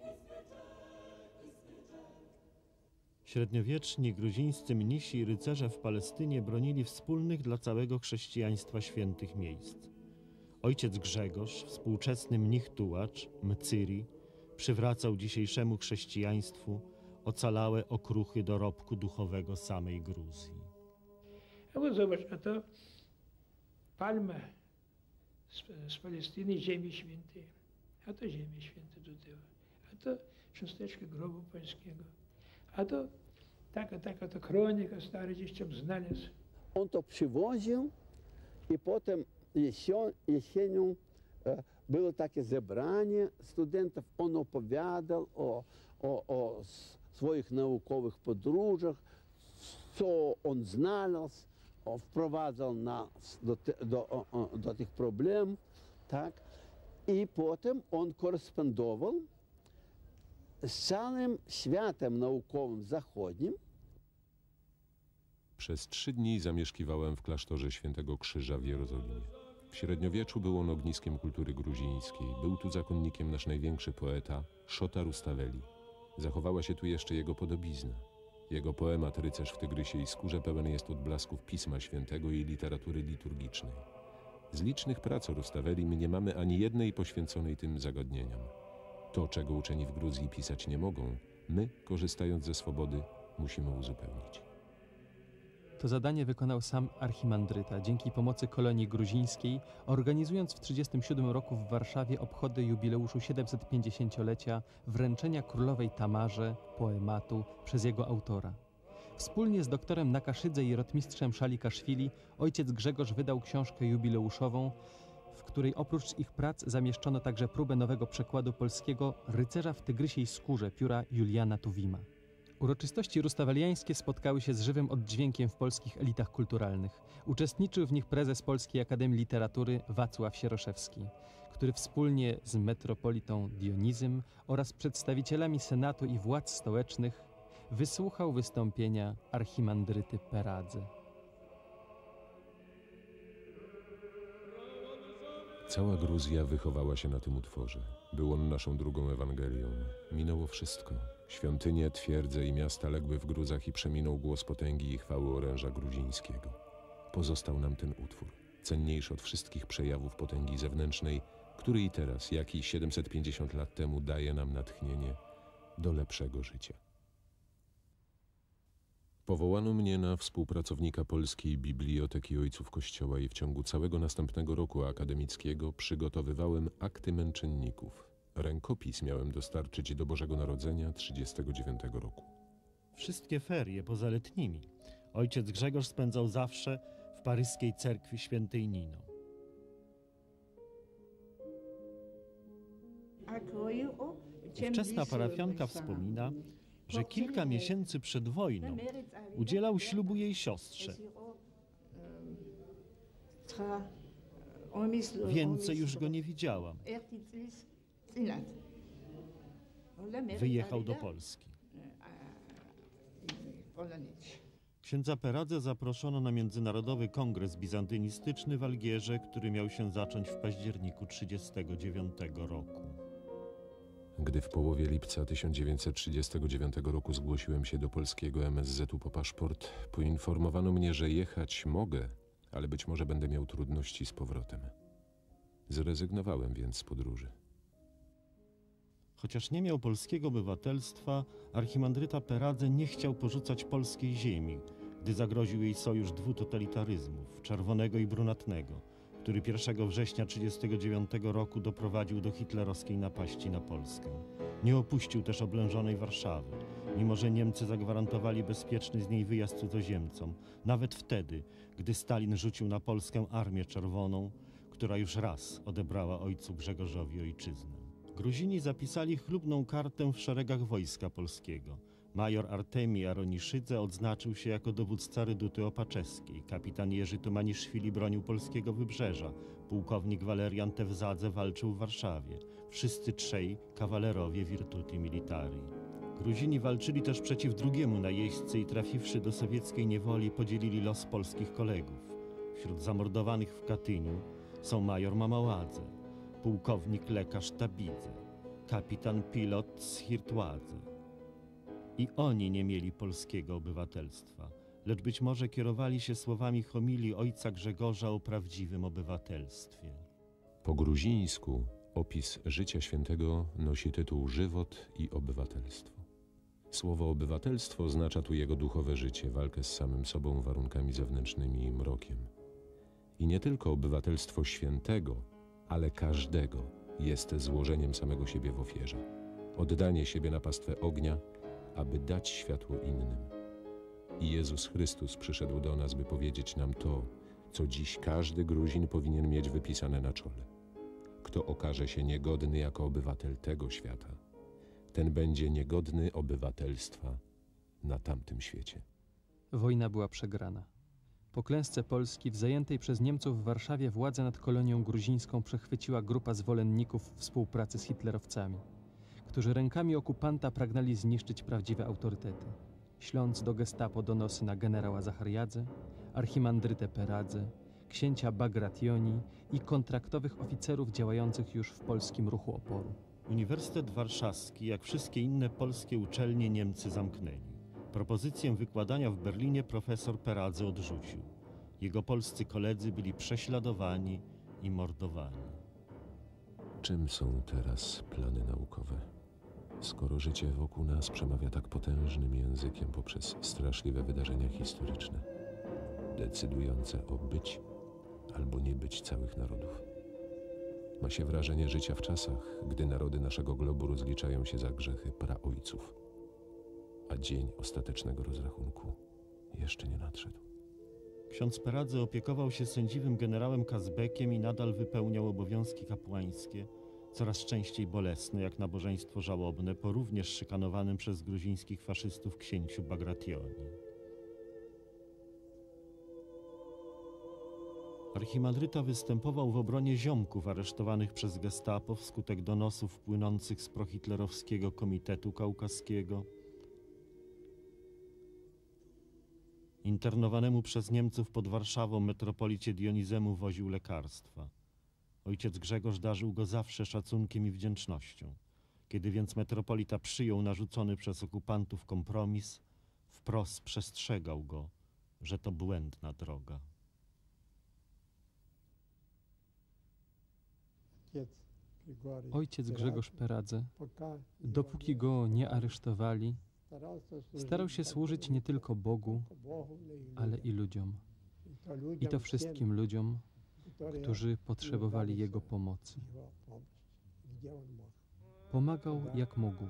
Średniowieczni gruzińscy mnisi i rycerze w Palestynie bronili wspólnych dla całego chrześcijaństwa świętych miejsc. Ojciec Grzegorz, współczesny mnich-tułacz, Mcyri, przywracał dzisiejszemu chrześcijaństwu ocalałe okruchy dorobku duchowego samej Gruzji. A вот zobacz, a to palma z, z Palestyny, Ziemi Świętej, a to Ziemia Święta tutaj, a to cząsteczka grobu pańskiego, a to taka, taka to kronika stara gdzieś tam znalazł. On to przywoził i potem jesienią było takie zebranie studentów. On opowiadał o, o, o swoich naukowych podróżach, co on znalazł, wprowadzał nas do, do, do tych problemów, tak? I potem on korespondował z całym światem naukowym zachodnim. Przez trzy dni zamieszkiwałem w klasztorze Świętego Krzyża w Jerozolimie. W średniowieczu był on ogniskiem kultury gruzińskiej. Był tu zakonnikiem nasz największy poeta, Szota Rustaveli. Zachowała się tu jeszcze jego podobizna. Jego poemat Rycerz w tygrysie i skórze pełen jest odblasków Pisma Świętego i literatury liturgicznej. Z licznych prac o Rustaveli my nie mamy ani jednej poświęconej tym zagadnieniom. To, czego uczeni w Gruzji pisać nie mogą, my, korzystając ze swobody, musimy uzupełnić. To zadanie wykonał sam archimandryta dzięki pomocy kolonii gruzińskiej, organizując w tysiąc dziewięćset trzydziestym siódmym roku w Warszawie obchody jubileuszu siedemsetpięćdziesięciolecia wręczenia królowej Tamarze poematu przez jego autora. Wspólnie z doktorem Nakaszydze i rotmistrzem Szalikaszwili ojciec Grzegorz wydał książkę jubileuszową, w której oprócz ich prac zamieszczono także próbę nowego przekładu polskiego Rycerza w tygrysiej skórze pióra Juliana Tuwima. Uroczystości rustaveliańskie spotkały się z żywym oddźwiękiem w polskich elitach kulturalnych. Uczestniczył w nich prezes Polskiej Akademii Literatury Wacław Sieroszewski, który wspólnie z metropolitą Dionizym oraz przedstawicielami Senatu i władz stołecznych wysłuchał wystąpienia archimandryty Peradze. Cała Gruzja wychowała się na tym utworze. Był on naszą drugą Ewangelią. Minęło wszystko. Świątynie, twierdze i miasta legły w gruzach i przeminął głos potęgi i chwały oręża gruzińskiego. Pozostał nam ten utwór, cenniejszy od wszystkich przejawów potęgi zewnętrznej, który i teraz, jak i siedemset pięćdziesiąt lat temu, daje nam natchnienie do lepszego życia. Powołano mnie na współpracownika Polskiej Biblioteki Ojców Kościoła i w ciągu całego następnego roku akademickiego przygotowywałem akty męczenników. Rękopis miałem dostarczyć do Bożego Narodzenia trzydziestego dziewiątego roku. Wszystkie ferie poza letnimi ojciec Grzegorz spędzał zawsze w paryskiej cerkwi świętej Nino. Ówczesna parafianka wspomina, że kilka miesięcy przed wojną udzielał ślubu jej siostrze. Więcej już go nie widziałam. Wyjechał do Polski. Księdza Peradze zaproszono na Międzynarodowy Kongres Bizantynistyczny w Algierze, który miał się zacząć w październiku trzydziestego dziewiątego roku. Gdy w połowie lipca tysiąc dziewięćset trzydziestego dziewiątego roku zgłosiłem się do polskiego M S Z u po paszport, poinformowano mnie, że jechać mogę, ale być może będę miał trudności z powrotem. Zrezygnowałem więc z podróży. Chociaż nie miał polskiego obywatelstwa, archimandryta Peradze nie chciał porzucać polskiej ziemi, gdy zagroził jej sojusz dwóch totalitaryzmów, czerwonego i brunatnego, który pierwszego września tysiąc dziewięćset trzydziestego dziewiątego roku doprowadził do hitlerowskiej napaści na Polskę. Nie opuścił też oblężonej Warszawy, mimo że Niemcy zagwarantowali bezpieczny z niej wyjazd cudzoziemcom, nawet wtedy, gdy Stalin rzucił na Polskę Armię Czerwoną, która już raz odebrała ojcu Grzegorzowi ojczyznę. Gruzini zapisali chlubną kartę w szeregach Wojska Polskiego. Major Artemij Aroniszydze odznaczył się jako dowódca reduty opaczeskiej. Kapitan Jerzy Tomaniszwili bronił polskiego wybrzeża. Pułkownik Walerian Tewzadze walczył w Warszawie. Wszyscy trzej kawalerowie virtuti militari. Gruzini walczyli też przeciw drugiemu najeźdźcy i trafiwszy do sowieckiej niewoli podzielili los polskich kolegów. Wśród zamordowanych w Katyniu są major Mamaładze, pułkownik lekarz Tabidze, kapitan pilot Schirtładze. I oni nie mieli polskiego obywatelstwa, lecz być może kierowali się słowami homilii ojca Grzegorza o prawdziwym obywatelstwie. Po gruzińsku opis życia świętego nosi tytuł Żywot i obywatelstwo. Słowo obywatelstwo oznacza tu jego duchowe życie, walkę z samym sobą, warunkami zewnętrznymi i mrokiem. I nie tylko obywatelstwo świętego, ale każdego jest złożeniem samego siebie w ofierze. Oddanie siebie na pastwę ognia, aby dać światło innym. I Jezus Chrystus przyszedł do nas, by powiedzieć nam to, co dziś każdy Gruzin powinien mieć wypisane na czole. Kto okaże się niegodny jako obywatel tego świata, ten będzie niegodny obywatelstwa na tamtym świecie. Wojna była przegrana. Po klęsce Polski w zajętej przez Niemców w Warszawie władzę nad kolonią gruzińską przechwyciła grupa zwolenników współpracy z hitlerowcami, którzy rękami okupanta pragnęli zniszczyć prawdziwe autorytety, śląc do gestapo donosy na generała Zachariadzę, archimandrytę Peradze, księcia Bagrationi i kontraktowych oficerów działających już w polskim ruchu oporu. Uniwersytet Warszawski, jak wszystkie inne polskie uczelnie, Niemcy zamknęli. Propozycję wykładania w Berlinie profesor Peradze odrzucił. Jego polscy koledzy byli prześladowani i mordowani. Czym są teraz plany naukowe? Skoro życie wokół nas przemawia tak potężnym językiem poprzez straszliwe wydarzenia historyczne, decydujące o być albo nie być całych narodów. Ma się wrażenie życia w czasach, gdy narody naszego globu rozliczają się za grzechy praojców, a dzień ostatecznego rozrachunku jeszcze nie nadszedł. Ksiądz Peradze opiekował się sędziwym generałem Kazbekiem i nadal wypełniał obowiązki kapłańskie, coraz częściej bolesne, jak nabożeństwo żałobne, po również szykanowanym przez gruzińskich faszystów księciu Bagrationi. Archimandryta występował w obronie ziomków aresztowanych przez gestapo wskutek donosów płynących z prohitlerowskiego Komitetu Kaukaskiego. Internowanemu przez Niemców pod Warszawą metropolicie Dionizemu woził lekarstwa. Ojciec Grzegorz darzył go zawsze szacunkiem i wdzięcznością. Kiedy więc metropolita przyjął narzucony przez okupantów kompromis, wprost przestrzegał go, że to błędna droga. Ojciec Grzegorz Peradze, dopóki go nie aresztowali, starał się służyć nie tylko Bogu, ale i ludziom. I to wszystkim ludziom, którzy potrzebowali Jego pomocy. Pomagał jak mógł,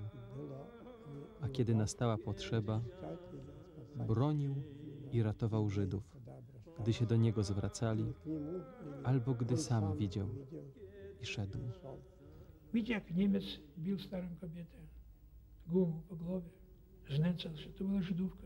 a kiedy nastała potrzeba, bronił i ratował Żydów, gdy się do Niego zwracali, albo gdy sam widział i szedł. Widzicie, jak Niemiec bił starą kobietę, gumą po głowie, znęcał się, to była Żydówka.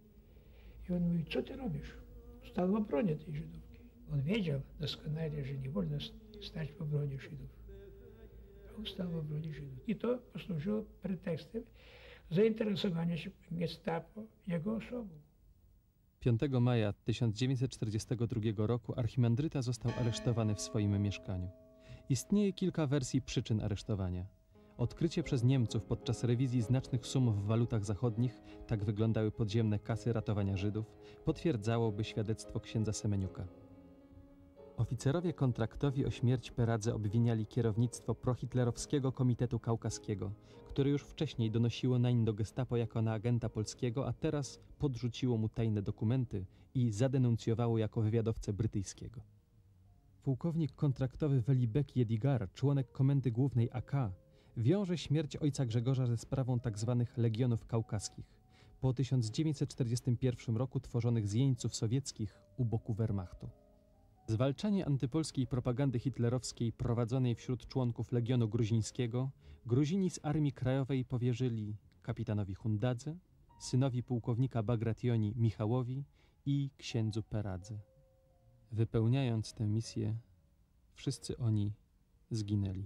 I on mówi, co ty robisz? Stał w obronie tej Żydówki. On wiedział doskonale, że nie wolno stać w obronie Żydów. A on stał w obronie Żydów. I to posłużyło pretekstem zainteresowania się gestapo jego osobą. piątego maja tysiąc dziewięćset czterdziestego drugiego roku archimandryta został aresztowany w swoim mieszkaniu. Istnieje kilka wersji przyczyn aresztowania. Odkrycie przez Niemców podczas rewizji znacznych sum w walutach zachodnich, tak wyglądały podziemne kasy ratowania Żydów, potwierdzałoby świadectwo księdza Semeniuka. Oficerowie kontraktowi o śmierć Peradze obwiniali kierownictwo prohitlerowskiego Komitetu Kaukaskiego, które już wcześniej donosiło nań do gestapo jako na agenta polskiego, a teraz podrzuciło mu tajne dokumenty i zadenuncjowało jako wywiadowcę brytyjskiego. Pułkownik kontraktowy Welibek Jedigar, członek Komendy Głównej A K, wiąże śmierć ojca Grzegorza ze sprawą tzw. Legionów Kaukaskich, po tysiąc dziewięćset czterdziestym pierwszym roku tworzonych z jeńców sowieckich u boku Wehrmachtu. Zwalczanie antypolskiej propagandy hitlerowskiej prowadzonej wśród członków Legionu Gruzińskiego Gruzini z Armii Krajowej powierzyli kapitanowi Hundadze, synowi pułkownika Bagrationi Michałowi i księdzu Peradze. Wypełniając tę misję, wszyscy oni zginęli.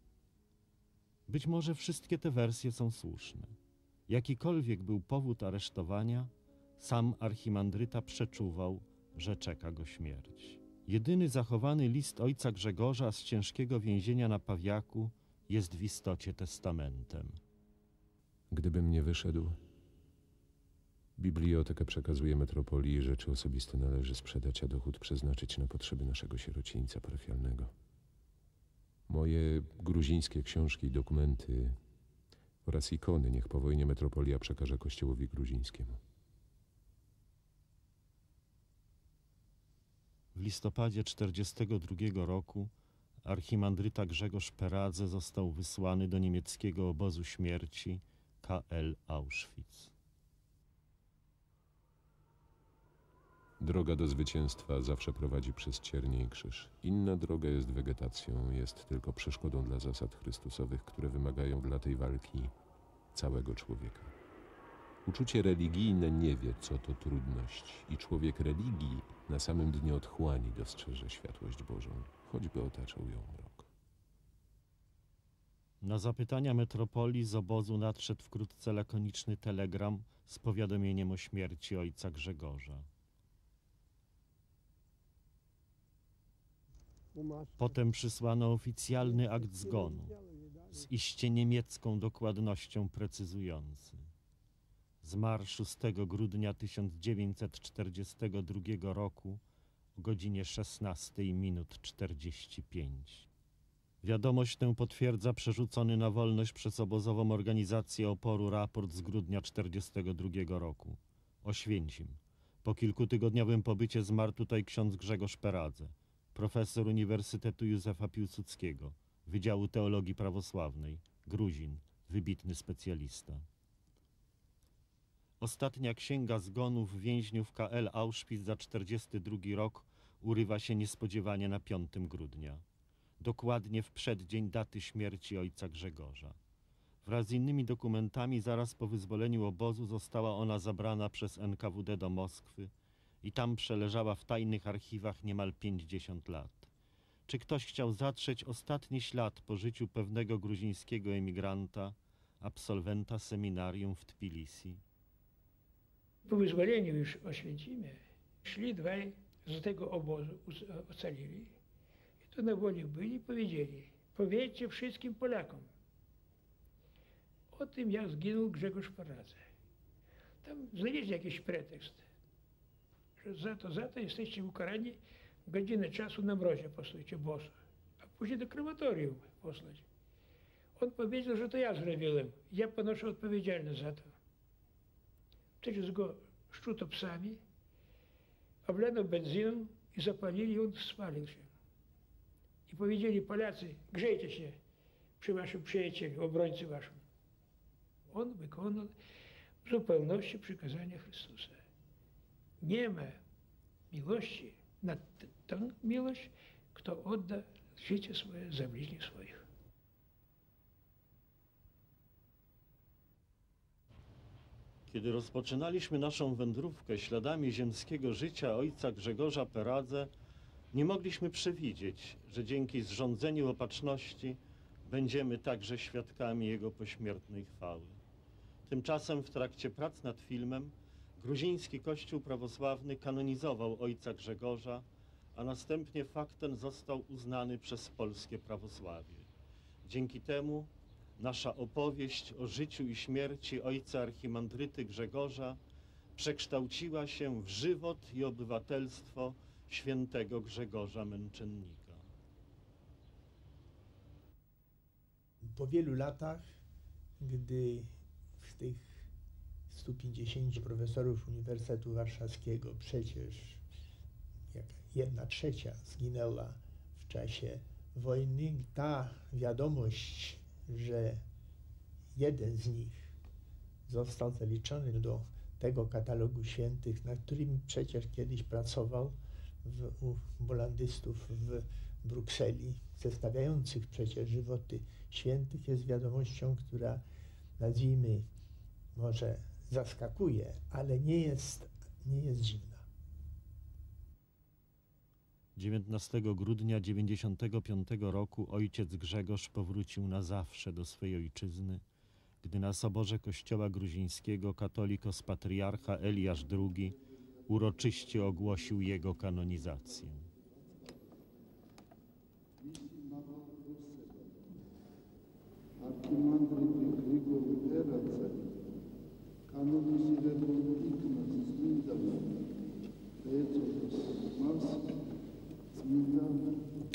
Być może wszystkie te wersje są słuszne. Jakikolwiek był powód aresztowania, sam archimandryta przeczuwał, że czeka go śmierć. Jedyny zachowany list ojca Grzegorza z ciężkiego więzienia na Pawiaku jest w istocie testamentem. Gdybym nie wyszedł, bibliotekę przekazuje metropolii i rzeczy osobiste należy sprzedać, a dochód przeznaczyć na potrzeby naszego sierocińca parafialnego. Moje gruzińskie książki i dokumenty oraz ikony niech po wojnie metropolia przekaże kościołowi gruzińskiemu. W listopadzie czterdziestego drugiego roku archimandryta Grzegorz Peradze został wysłany do niemieckiego obozu śmierci K L Auschwitz. Droga do zwycięstwa zawsze prowadzi przez ciernie i krzyż. Inna droga jest wegetacją, jest tylko przeszkodą dla zasad chrystusowych, które wymagają dla tej walki całego człowieka. Uczucie religijne nie wie, co to trudność i człowiek religii na samym dnie otchłani dostrzeże światłość Bożą, choćby otaczał ją mrok. Na zapytania metropolii z obozu nadszedł wkrótce lakoniczny telegram z powiadomieniem o śmierci ojca Grzegorza. Potem przysłano oficjalny akt zgonu, z iście niemiecką dokładnością precyzujący. Zmarł szóstego grudnia tysiąc dziewięćset czterdziestego drugiego roku o godzinie szesnastej minut czterdzieści pięć. Wiadomość tę potwierdza przerzucony na wolność przez obozową organizację oporu raport z grudnia czterdziestego drugiego roku. Oświęcim. Po kilkutygodniowym pobycie zmarł tutaj ksiądz Grzegorz Peradze, profesor Uniwersytetu Józefa Piłsudskiego, Wydziału Teologii Prawosławnej, Gruzin, wybitny specjalista. Ostatnia księga zgonów więźniów K L Auschwitz za czterdziesty drugi rok urywa się niespodziewanie na piątego grudnia, dokładnie w przeddzień daty śmierci ojca Grzegorza. Wraz z innymi dokumentami zaraz po wyzwoleniu obozu została ona zabrana przez N K W D do Moskwy i tam przeleżała w tajnych archiwach niemal pięćdziesiąt lat. Czy ktoś chciał zatrzeć ostatni ślad po życiu pewnego gruzińskiego emigranta, absolwenta seminarium w Tbilisi? Po wyzwoleniu już Oświęcimie szli dwaj z tego obozu, ocalili. I to na woli byli i powiedzieli: powiedzcie wszystkim Polakom o tym, jak zginął Grzegorz Peradze. Tam znaleźli jakiś pretekst, że za to, za to jesteście ukarani, godzinę czasu na mrozie posłuchajcie boso, a później do krematorium posłać. On powiedział, że to ja zrobiłem, ja ponoszę odpowiedzialność za to. Wtedy go szczuto psami, oblano benzyną i zapalili, i on spalił się. I powiedzieli: Polacy, grzejcie się przy waszym przyjacielu, obrońcy waszym. On wykonał w zupełności przykazania Chrystusa. Nie ma miłości nad tą miłość, kto odda życie swoje za bliźnich swoich. Kiedy rozpoczynaliśmy naszą wędrówkę śladami ziemskiego życia ojca Grzegorza Peradze, nie mogliśmy przewidzieć, że dzięki zrządzeniu opatrzności będziemy także świadkami jego pośmiertnej chwały. Tymczasem w trakcie prac nad filmem gruziński Kościół prawosławny kanonizował ojca Grzegorza, a następnie fakt ten został uznany przez polskie prawosławie. Dzięki temu nasza opowieść o życiu i śmierci ojca archimandryty Grzegorza przekształciła się w żywot i obywatelstwo świętego Grzegorza Męczennika. Po wielu latach, gdy z tych stu pięćdziesięciu profesorów Uniwersytetu Warszawskiego przecież jak jedna trzecia zginęła w czasie wojny, ta wiadomość, że jeden z nich został zaliczony do tego katalogu świętych, nad którym przecież kiedyś pracował w, u bolandystów w Brukseli, zestawiających przecież żywoty świętych, jest wiadomością, która, nazwijmy, może zaskakuje, ale nie jest, nie jest dziwna. dziewiętnastego grudnia tysiąc dziewięćset dziewięćdziesiątego piątego roku ojciec Grzegorz powrócił na zawsze do swej ojczyzny, gdy na soborze kościoła gruzińskiego katolikos patriarcha Eliasz drugi uroczyście ogłosił jego kanonizację. Archimandryt Grigoli Peradze kanoniziran ignas Mindan Petrus Mas Mindan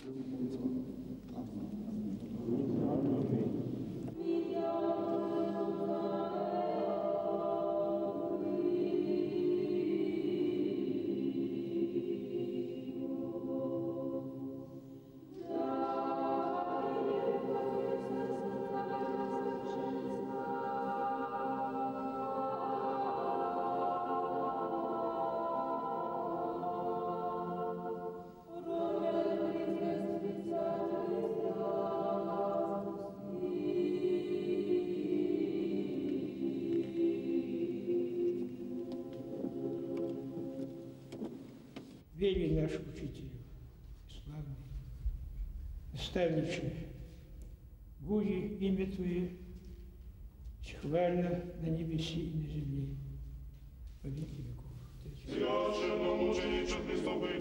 Wielki nasz uczyciel, sławny, nastavnicze, budzi imię Twoje, chwalna na niebie i na ziemi, po wieki wieków. Священному ученицу Христовой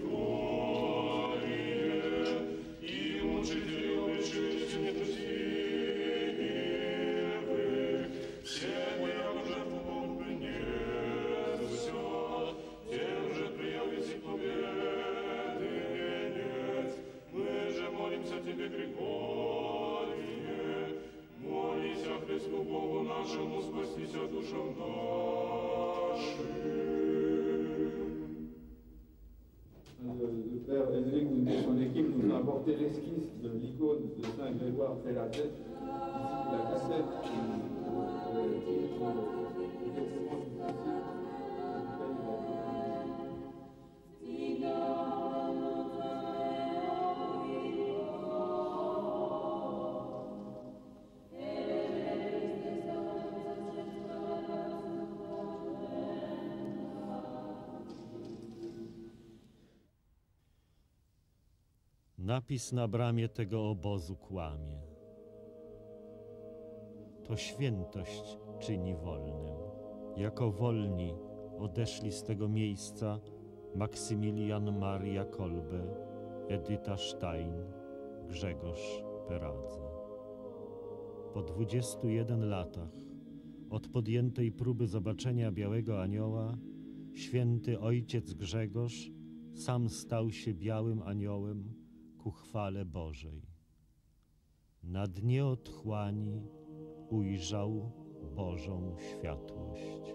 Глории и учителю вечности нетусивых, всему яко жертву Богу принесся, тем же приявись победы венец. Мы же молимся Тебе, Григорие, молися Христу Богу нашему, спастися душам нашим. Le frère Henrik et son équipe nous ont apporté l'esquisse de l'icône de Saint Grégoire Peradze, ici la cassette. Napis na bramie tego obozu kłamie. To świętość czyni wolnym. Jako wolni odeszli z tego miejsca Maksymilian Maria Kolbe, Edyta Stein, Grzegorz Peradze. Po dwudziestu jeden latach od podjętej próby zobaczenia Białego Anioła, święty ojciec Grzegorz sam stał się białym aniołem ku chwale Bożej. Na dnie otchłani ujrzał Bożą światłość.